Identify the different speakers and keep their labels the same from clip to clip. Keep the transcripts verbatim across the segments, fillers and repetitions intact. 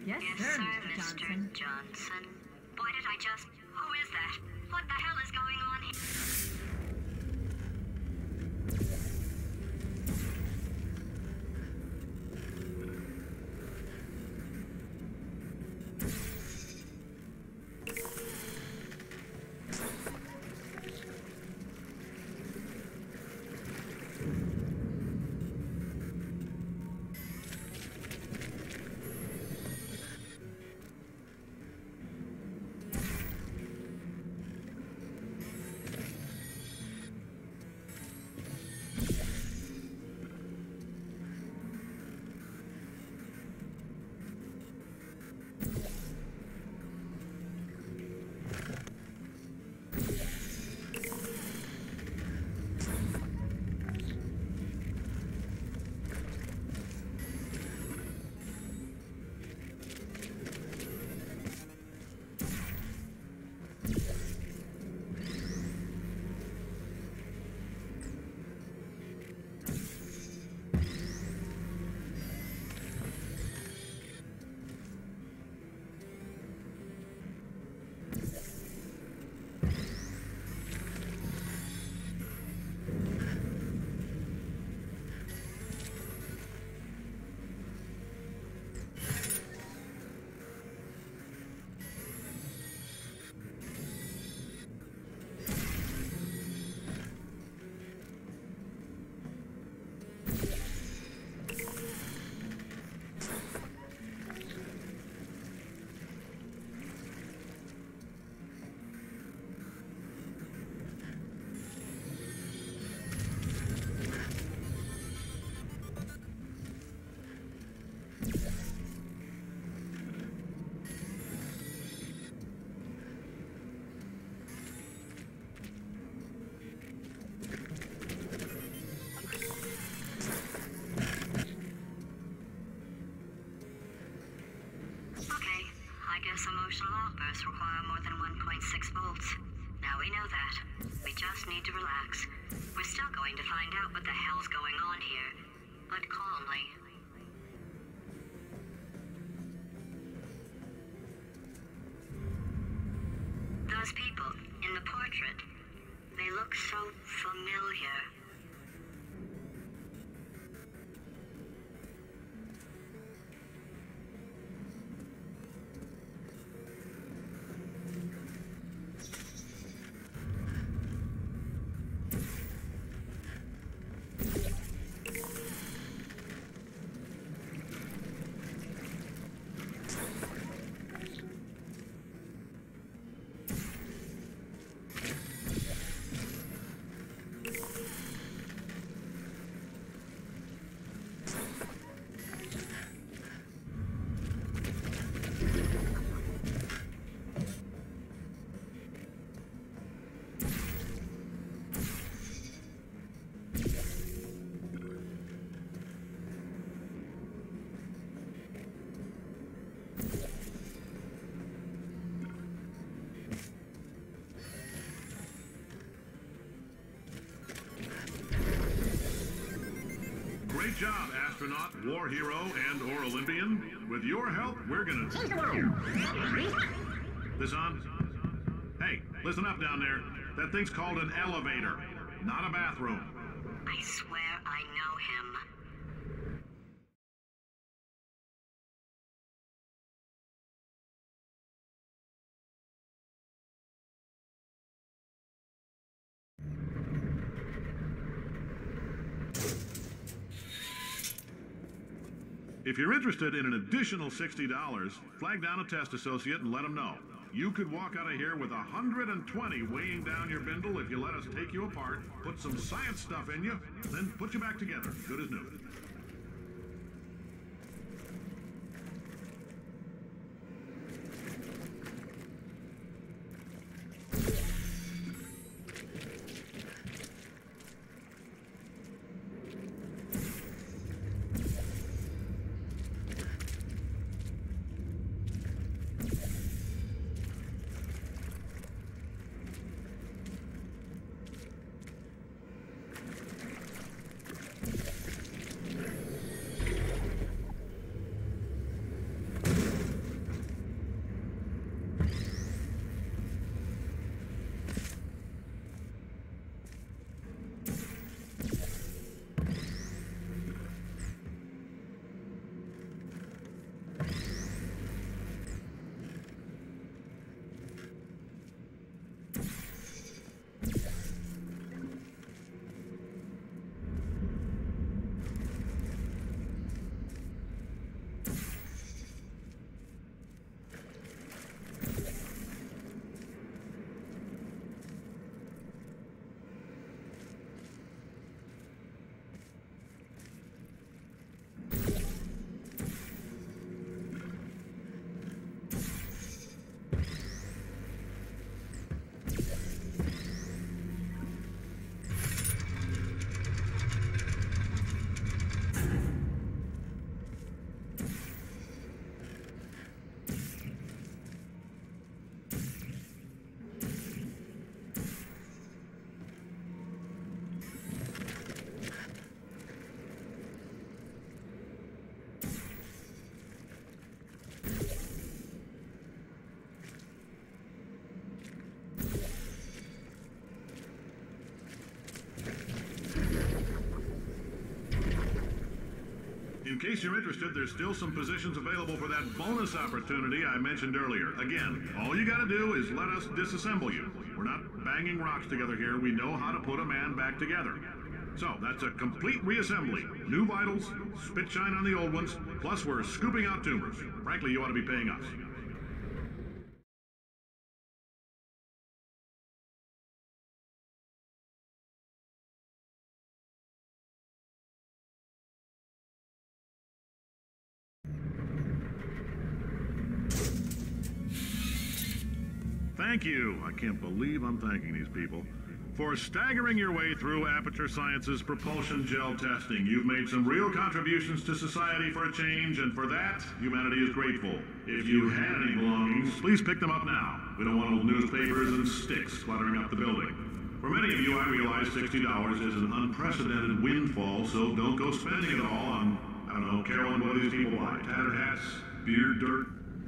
Speaker 1: Yes,
Speaker 2: Yes,
Speaker 1: sir,
Speaker 2: sir,
Speaker 1: Mister
Speaker 2: Mister
Speaker 1: Johnson.
Speaker 2: Johnson. Why did I just... Who is that? What the hell is going on here? Okay, I guess emotional outbursts require more than one point six volts. Now we know that. We just need to relax. We're still going to find out what the hell's going on here, but calmly. Those people in the portrait, they look so familiar.
Speaker 3: Great job, astronaut, war hero, and or Olympian. With your help, we're gonna change the world. This on? Hey, listen up down there. That thing's called an elevator, not a bathroom.
Speaker 2: I swear I know him.
Speaker 3: If you're interested in an additional sixty dollars, flag down a test associate and let them know. You could walk out of here with one hundred twenty weighing down your bindle if you let us take you apart, put some science stuff in you, then put you back together, good as new. In case you're interested, there's still some positions available for that bonus opportunity I mentioned earlier. Again, all you gotta do is let us disassemble you. We're not banging rocks together here. We know how to put a man back together. So, that's a complete reassembly. New vitals, spit shine on the old ones, plus we're scooping out tumors. Frankly, you ought to be paying us. Thank you. I can't believe I'm thanking these people. For staggering your way through Aperture Science's propulsion gel testing. You've made some real contributions to society for a change, and for that, humanity is grateful. If you had any belongings, please pick them up now. We don't want old newspapers and sticks cluttering up the building. For many of you, I realize sixty dollars is an unprecedented windfall, so don't go spending it all on, I don't know, Carolyn, what do these people buy? Tattered hats, beer, dirt.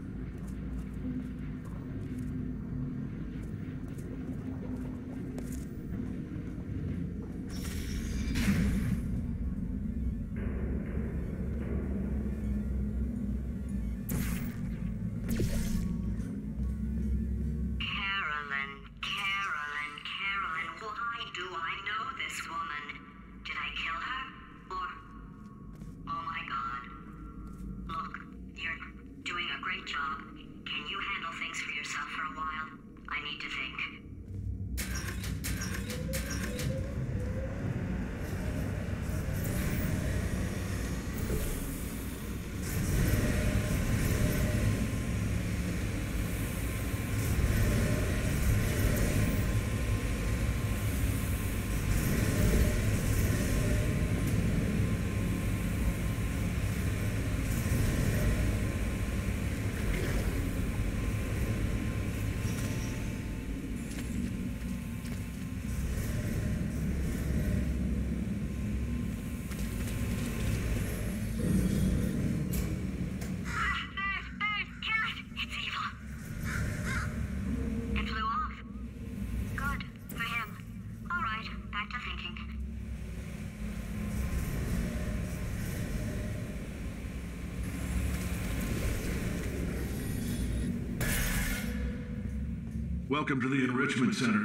Speaker 3: Welcome to the Enrichment Center.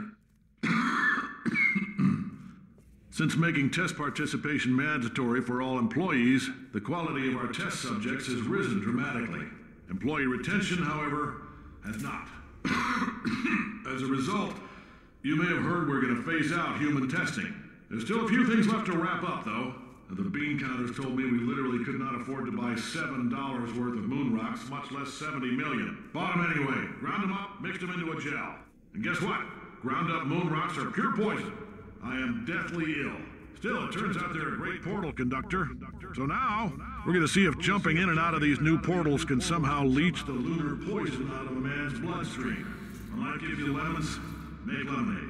Speaker 3: Since making test participation mandatory for all employees, the quality of our test subjects has risen dramatically. Employee retention, however, has not. As a result, you may have heard we're going to phase out human testing. There's still a few things left to wrap up, though. The bean counters told me we literally could not afford to buy seven dollars worth of moon rocks, much less seventy million. Bought them anyway. Ground them up, mixed them into a gel. And guess what? Ground up moon rocks are pure poison. I am deathly ill. Still, it turns out they're a great portal conductor. So now, we're going to see if jumping in and out of these new portals can somehow leach the lunar poison out of a man's bloodstream. When life gives you lemons, make lemonade.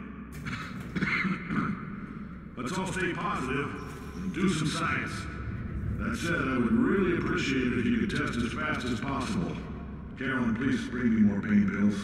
Speaker 3: Let's all stay positive and do some science. That said, I would really appreciate it if you could test as fast as possible. Carolyn, please bring me more pain pills.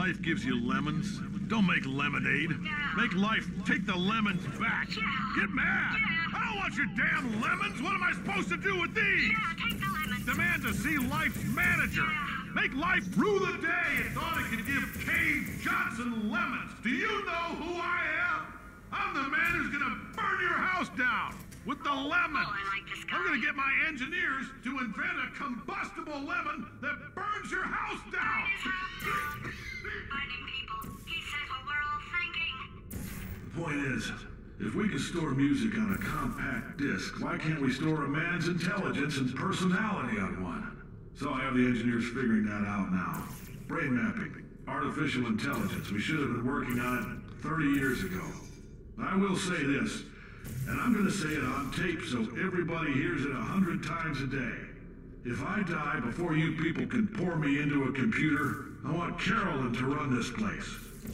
Speaker 3: life gives you lemons, don't make lemonade.
Speaker 2: Yeah.
Speaker 3: Make life take the lemons back.
Speaker 2: Yeah.
Speaker 3: Get mad!
Speaker 2: Yeah.
Speaker 3: I don't want your damn lemons! What am I supposed to do with these?
Speaker 2: Yeah, take the lemons.
Speaker 3: Demand to see life's manager.
Speaker 2: Yeah.
Speaker 3: Make life rue the day it thought it could give Cave Johnson lemons. Do you know who I am? I'm the man who's gonna burn your house down with the lemons.
Speaker 2: Oh, I like this guy.
Speaker 3: I'm gonna get my engineers to invent a combustible lemon that burns your house down.
Speaker 2: Burn his house down. Burning people. He said what we're all thinking.
Speaker 1: The point is, if we can store music on a compact disc, why can't we store a man's intelligence and personality on one? So I have the engineers figuring that out now. Brain mapping, artificial intelligence. We should have been working on it thirty years ago. I will say this, and I'm gonna say it on tape so everybody hears it a hundred times a day. If I die before you people can pour me into a computer, I want Carolyn to run this place.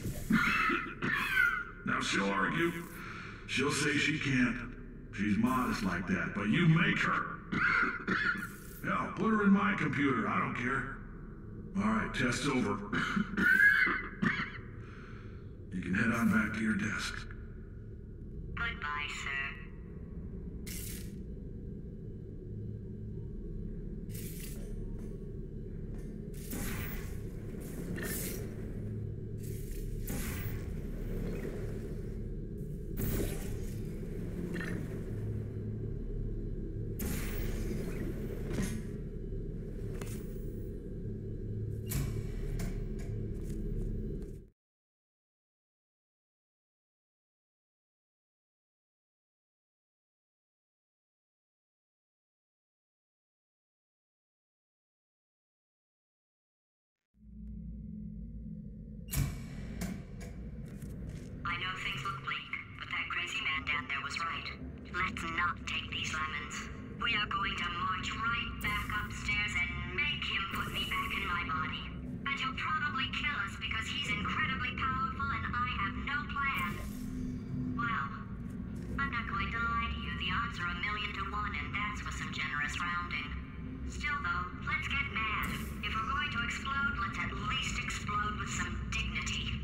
Speaker 1: Now she'll argue. She'll say she can't. She's modest like that, but you make her. Hell, put her in my computer. I don't care. All right, test's over. You can head on back to your desk.
Speaker 2: Goodbye, sir. I know things look bleak, but that crazy man down there was right. Let's not take these lemons. We are going to march right back upstairs and make him put me back in my body. And he'll probably kill us because he's incredibly powerful and I have no plan. Well, I'm not going to lie to you. The odds are a million to one, and that's with some generous rounding. Still, though, let's get mad. If we're going to explode, let's at least explode with some dignity.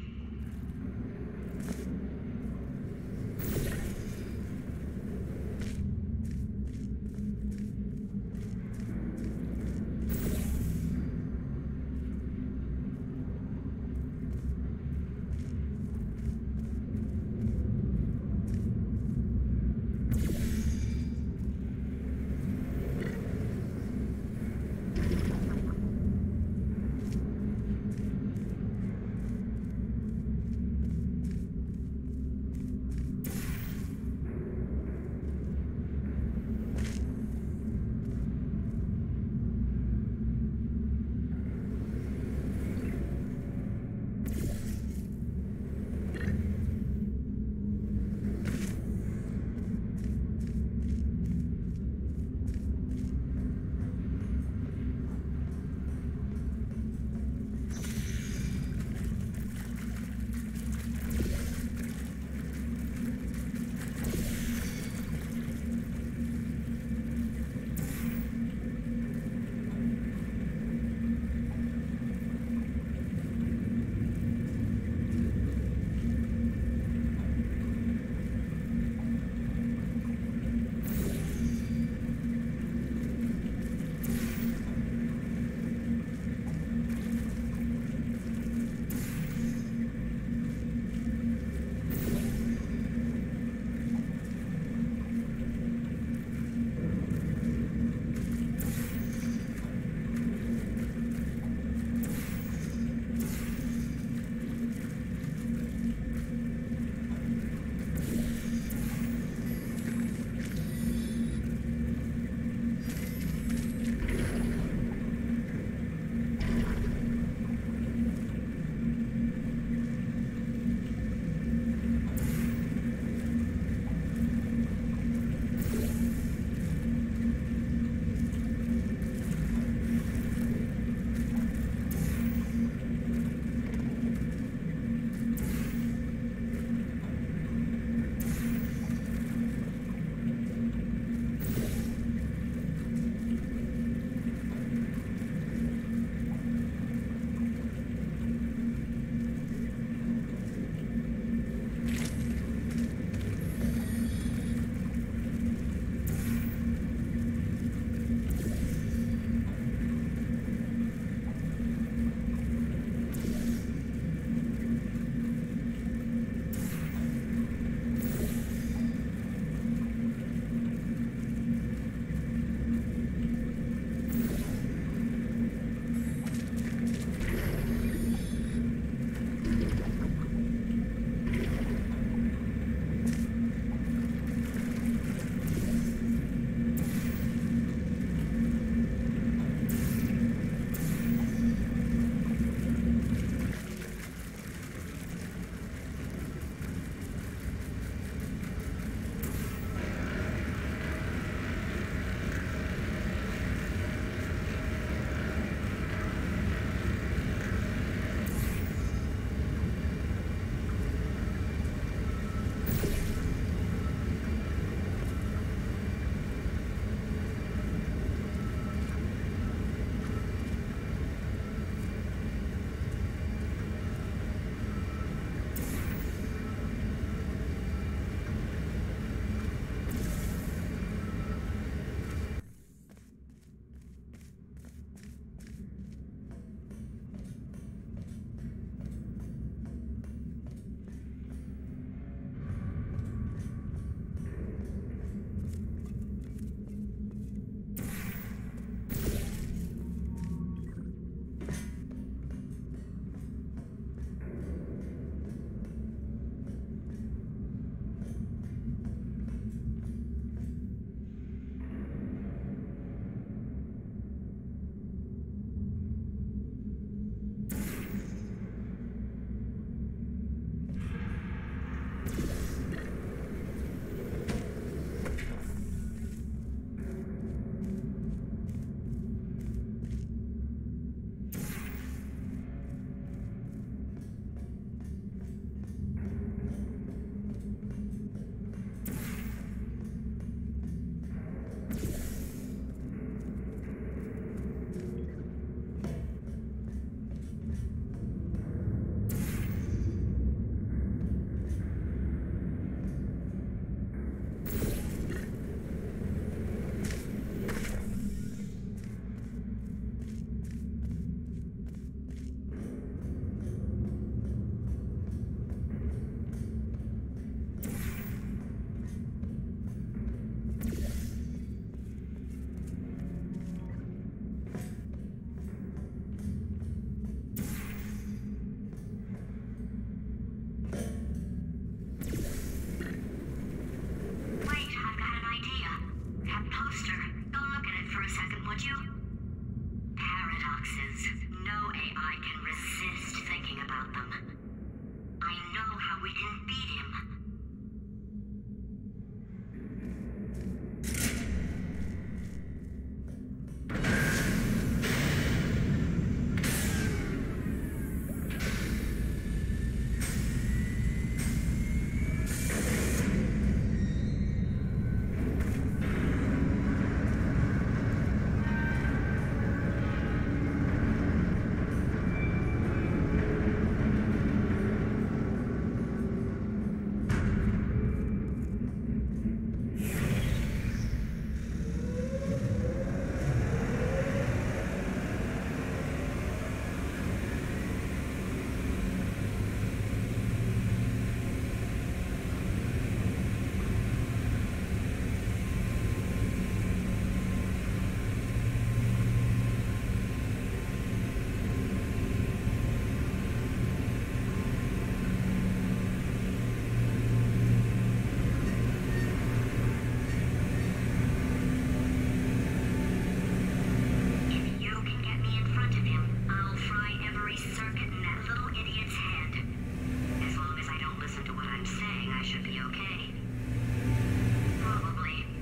Speaker 2: should be okay. Probably.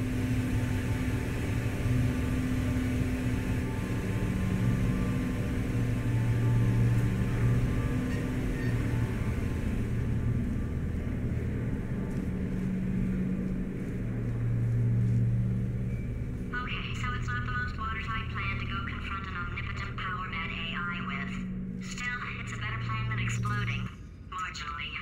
Speaker 2: Okay, so it's not the most watertight plan to go confront an omnipotent power-mad A I with. Still, it's a better plan than exploding. Marginally.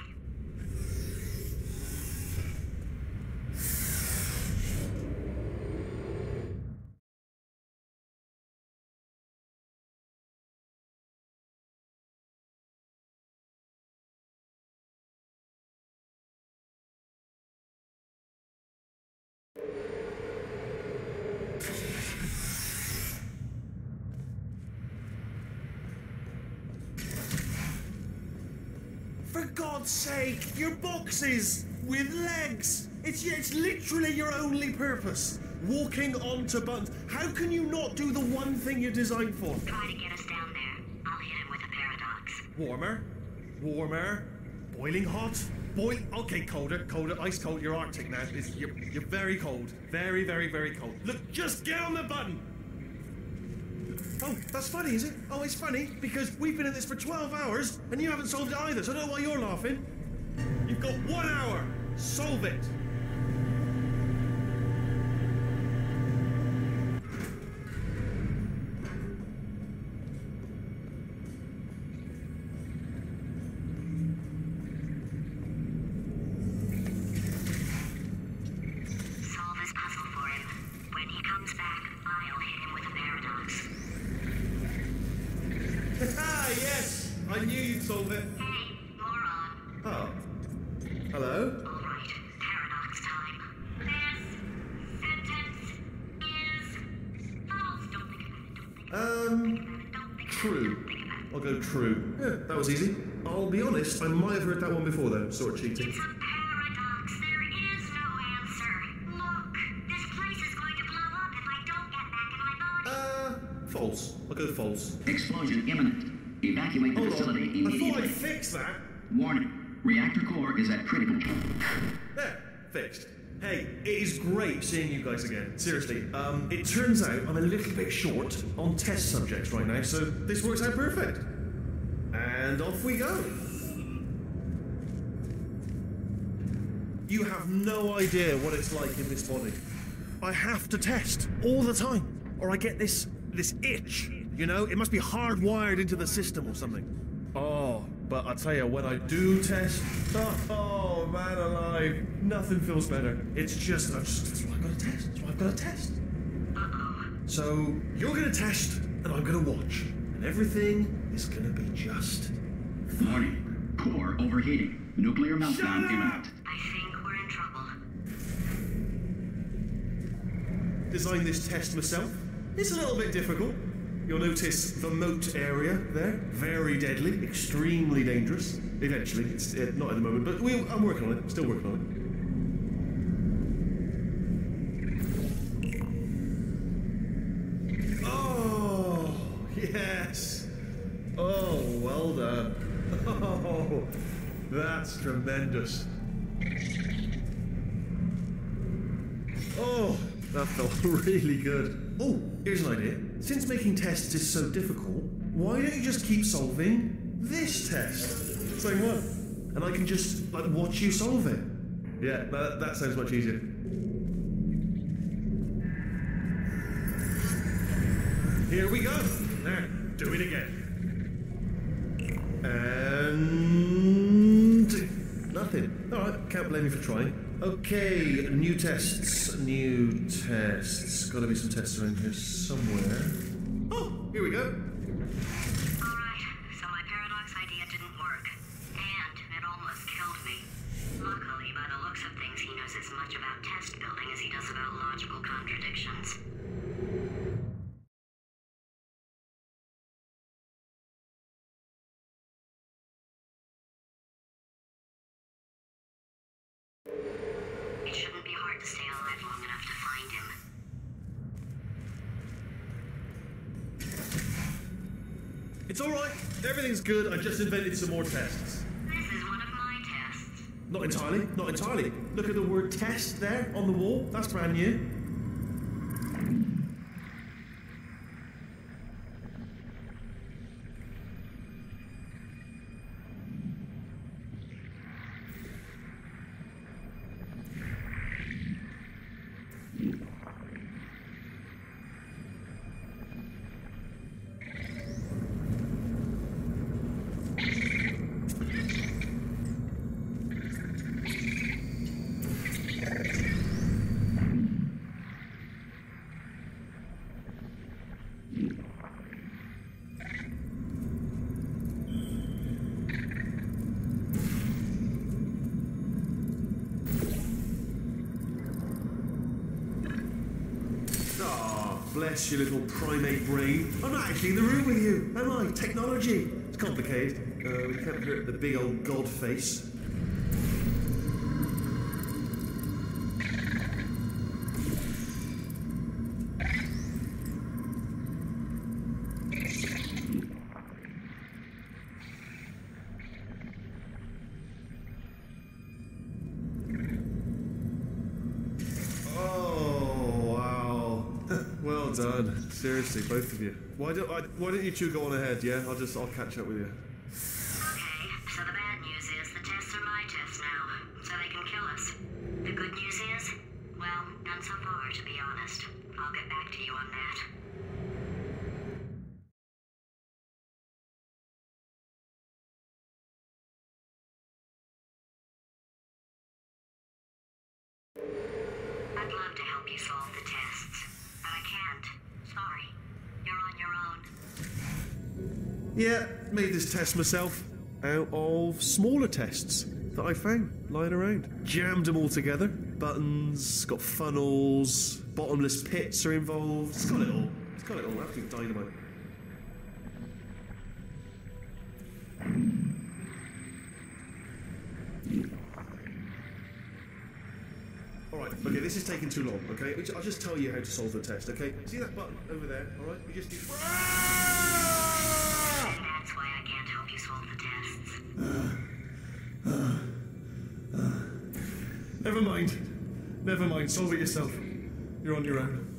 Speaker 4: For God's sake, your boxes with legs. It's it's literally your only purpose. Walking onto buttons. How can you not do the one thing you're designed for?
Speaker 2: Try to get us down there. I'll hit him with a paradox.
Speaker 4: Warmer, warmer, boiling hot, boil. Okay, colder, colder, ice cold. You're Arctic now. It's, you're you're very cold, very, very, very cold. Look, just get on the button. Oh, that's funny, is it? Oh, it's funny because we've been at this for twelve hours and you haven't solved it either. So I don't know why you're laughing. You've got one hour. Solve it.
Speaker 2: Solve this puzzle for him. When he comes back, I'll hit him with a paradox.
Speaker 4: Ah, yes! I knew you'd solve it.
Speaker 2: Hey, moron.
Speaker 4: Oh. Hello?
Speaker 2: All right, paradox time. This sentence is false. Don't think about it. Don't think about
Speaker 4: Um,
Speaker 2: it. Don't think
Speaker 4: true.
Speaker 2: about it. Don't think about it.
Speaker 4: I'll go true. Yeah, that was easy. I'll be honest, I might have heard that one before though, sort of cheating.
Speaker 2: It's a paradox. There is no answer. Look, this place is going to blow up if I don't get back in my body.
Speaker 4: Uh, false. I'll go false.
Speaker 5: Explosion imminent. Evacuate the
Speaker 4: Hold
Speaker 5: facility
Speaker 4: on. I thought
Speaker 5: immediately.
Speaker 4: I'd fix that.
Speaker 5: Warning. Reactor core is at critical.
Speaker 4: There, fixed. Hey, it is great seeing you guys again. Seriously, um, it turns out I'm a little bit short on test subjects right now, so this works out perfect. And off we go. You have no idea what it's like in this body. I have to test all the time, or I get this this itch. You know, it must be hardwired into the system or something. Oh, but I tell you, when I do test, oh, oh man alive, nothing feels better. It's just, I just that's what I've got to test. That's what I've got to test.
Speaker 2: Uh-oh.
Speaker 4: So you're gonna test, and I'm gonna watch, and everything is gonna be just.
Speaker 5: Warning. Core overheating. Nuclear meltdown
Speaker 4: Shut up!
Speaker 5: imminent.
Speaker 2: I think we're in trouble.
Speaker 4: Designed this test myself. It's a little bit difficult. You'll notice the moat area there. Very deadly, extremely dangerous. Eventually, it's uh, not at the moment, but we, I'm working on it. Still working on it. Oh, yes. Oh, well done. Oh, that's tremendous. Oh, that felt really good. Oh, here's an idea. Since making tests is so difficult, why don't you just keep solving this test? Same one. And I can just, like, watch you solve it. Yeah, that, that sounds much easier. Here we go. There, do it again. And... nothing. Alright, can't blame you for trying. Okay, new tests, new tests. Gotta be some tests around here somewhere. Oh, here we go.
Speaker 2: Alright, so my paradox idea didn't work. And it almost killed me. Luckily, by the looks of things, he knows as much about test building as he does about logical contradictions. It shouldn't be hard to stay alive long enough to find him.
Speaker 4: It's alright, everything's good. I just invented some more tests.
Speaker 2: This is one of my tests.
Speaker 4: Not entirely, not entirely. Look at the word test there on the wall. That's brand new. Bless your little primate brain. I'm not actually in the room with you, am I? Technology. It's complicated. Uh, we can't hurt the big old god face. Done. Seriously, both of you. Why don't I, why don't you two go on ahead? Yeah, I'll just I'll catch up with you.
Speaker 2: Okay, so the bad news is the tests are my tests now, so they can kill us. The good news is, well, none so far, to be honest. I'll get back to you on that. I'd love to help you solve the tests. I can't. Sorry. You're on your own.
Speaker 4: Yeah, made this test myself out of smaller tests that I found lying around. Jammed them all together. Buttons, got funnels, bottomless pits are involved. It's got it all. It's got it all. Absolute dynamite. Alright, okay, this is taking too long, okay? I'll just tell you how to solve the test, okay? See that button over there, alright? You just do...
Speaker 2: That's why I can't help you solve the tests.
Speaker 4: Never mind. Never mind, solve it yourself. You're on your own.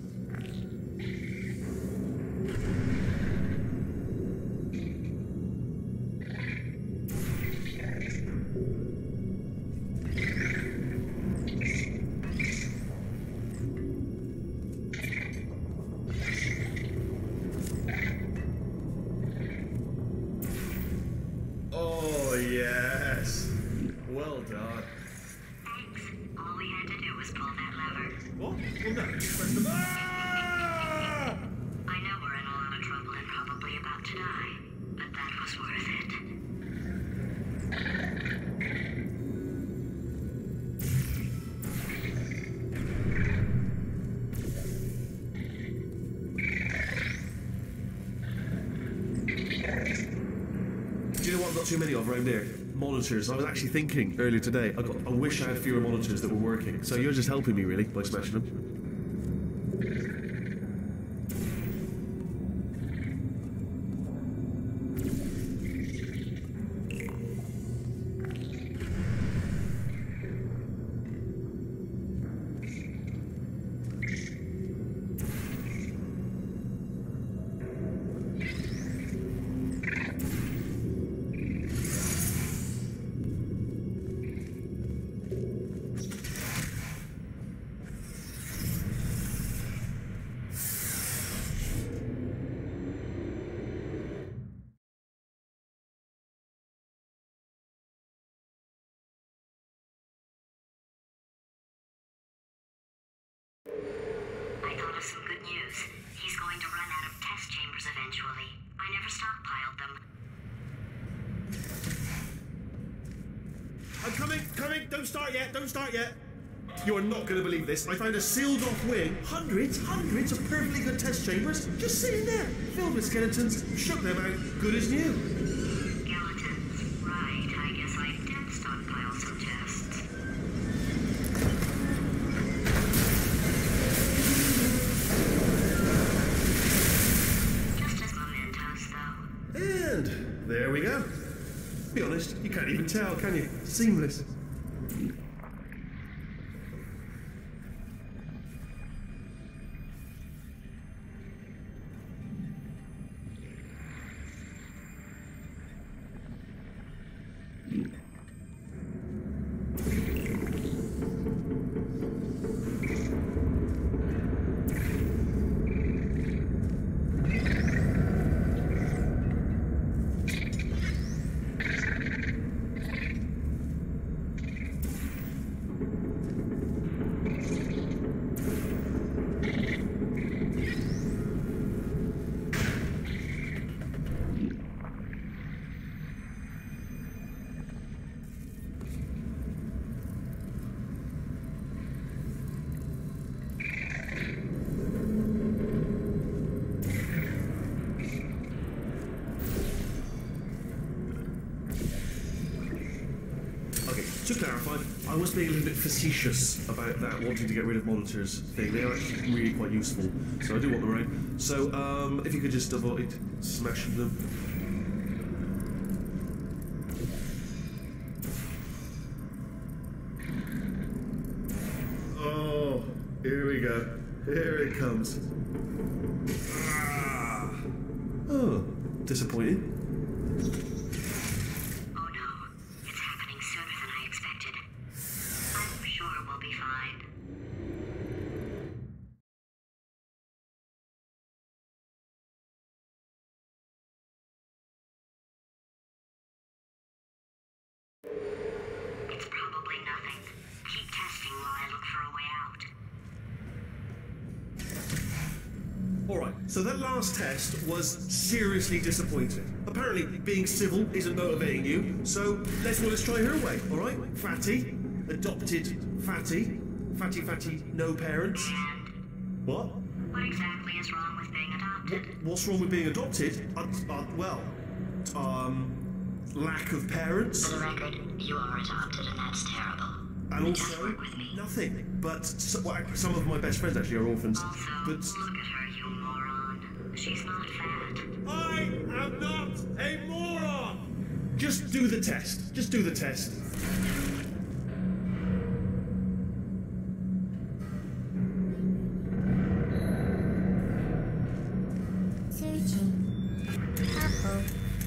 Speaker 4: Too many of around there. Monitors. I was actually thinking earlier today, I, got, I wish I had fewer monitors that were working. So you're just helping me, really, by smashing them.
Speaker 2: I thought of some good news. He's going to run out of test chambers eventually. I never stockpiled them.
Speaker 4: I'm coming, coming! Don't start yet, don't start yet! You are not going to believe this. I found a sealed off wing. Hundreds, hundreds of perfectly good test chambers just sitting there, filled with skeletons. Shook them out, good as new.
Speaker 2: Skeletons. Right, I guess I did stockpile some tests.
Speaker 4: And there we go. Be honest, you can't even tell, can you? Seamless. To clarify, I was being a little bit facetious about that wanting to get rid of monitors thing. They are actually really quite useful, so I do want them around. So, um, if you could just avoid smashing them. Oh, here we go. Here it comes. Ah. Oh, disappointing. Alright, so that last test was seriously disappointing. Apparently, being civil isn't motivating you, so let's well, let's try her way, alright? Fatty, adopted Fatty, Fatty Fatty, no parents.
Speaker 2: And
Speaker 4: what?
Speaker 2: What exactly is wrong with being adopted?
Speaker 4: What, what's wrong with being adopted? Uh, uh, well, um, lack of parents.
Speaker 2: For the record, you are adopted, and that's terrible.
Speaker 4: And
Speaker 2: Just
Speaker 4: also,
Speaker 2: work with me.
Speaker 4: nothing. But so, well, some of my best friends actually are orphans.
Speaker 2: Also,
Speaker 4: but
Speaker 2: look at her, you moron. She's not fat.
Speaker 4: I am not a moron! Just do the test. Just do the test.
Speaker 6: Searching. Uh-oh.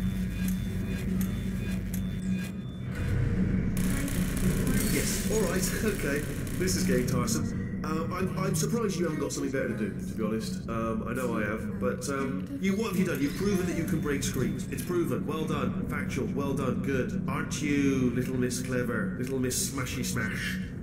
Speaker 4: Yes, alright, okay. This is getting tiresome. Um, I'm, I'm surprised you haven't got something better to do, to be honest. Um, I know I have, but um, you, what have you done? You've proven that you can break screens. It's proven. Well done. Factual. Well done. Good. Aren't you, little Miss Clever? Little Miss Smashy Smash?